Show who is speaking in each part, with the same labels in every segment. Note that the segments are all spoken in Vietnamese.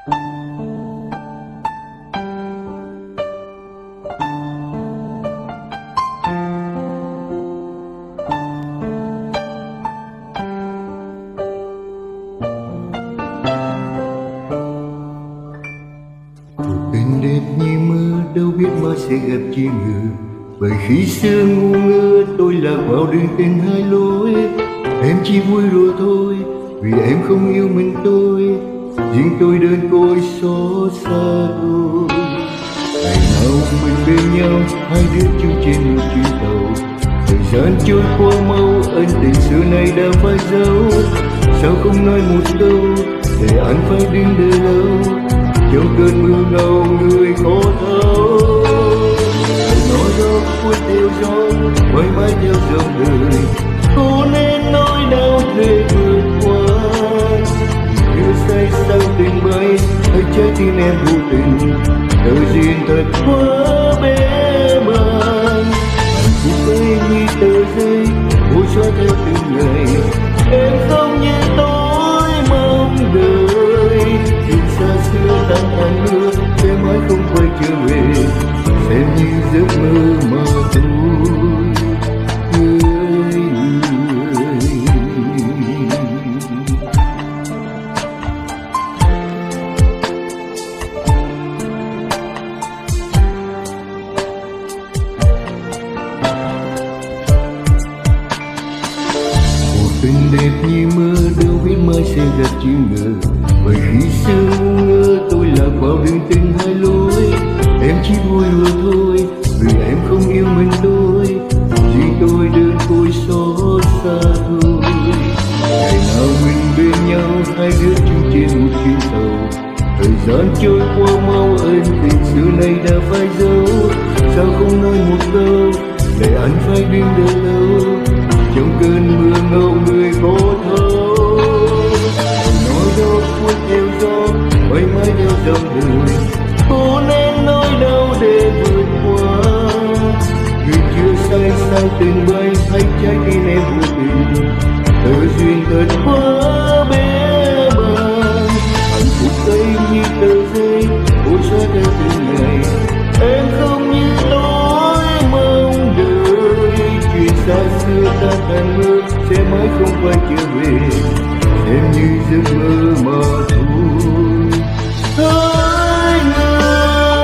Speaker 1: Tình đẹp như mơ đâu biết mai sẽ gặp chia ngờ. Bởi khi xưa ngu ngơ tôi lạc vào đường tình hai lối. Em chỉ vui rồi thôi vì em không yêu mình tôi. Riêng tôi đơn côi xót xa tôi. Ngày nào mình bên nhau hai đứa chung trên một chuyến tàu. Thời gian trôi qua mau ân tình xưa nay đã phai dấu. Sao không nói một câu để anh phải đứng đợi lâu. Trong cơn mưa ngâu người khó thấu. Nói đó cuốn theo gió quay mãi theo dòng đời. Cố nên nỗi đau thể vượt qua. Đưa say sao tình bay hay trái tim em vô tình. Đời duyên thật quá bế bàng. Hạnh phúc ấy như tờ giấy bôi xóa theo từng ngày. Em không như tôi mong đợi. Tình xa xưa tan thành mưa sẽ mãi không quay trở về. Xem như giấc mơ mà thôi. Tình đẹp như mơ đâu biết mai sẽ gặp chia ngờ. Bởi khi xưa ngu ngơ tôi lạc vào đường tình hai lối. Em chỉ vui đùa thôi vì em không yêu mình tôi. Riêng tôi đơn côi xót xa thôi. Ngày nào mình bên nhau hai đứa chung trên một chuyến tàu. Thời gian trôi qua mau ân tình xưa nay đã phai dấu. Sao không nói một câu để anh phải đứng đợi lâu. Trong cơn mưa ngâu người khó thấu. Nói đó cuốn theo gió bay mãi theo dòng đời. Cố nên nỗi đau để vượt qua. Người chưa say sao tình bay hay trái tim em vô tình. Tờ duyên thật quá bế bàng. Hạnh phúc ấy như tờ giấy bôi xóa theo từng ngày. Em không như tôi mong đợi. Chuyện xa xưa tan thành mơ sẽ mãi không quay trở về. Em như giấc mơ mà thôi. Hai người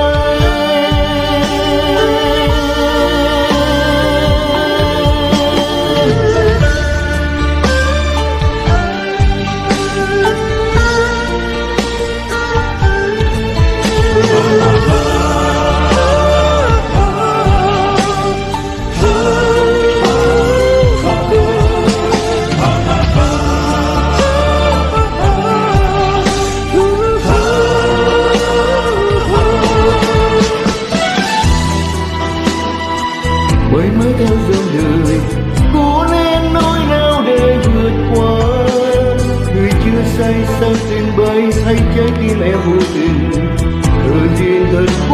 Speaker 1: bay mãi theo dòng đời. Cố nên nỗi đau để vượt qua. Người chưa say sao tình bay hay trái tim em vô tình. Thời duyên thật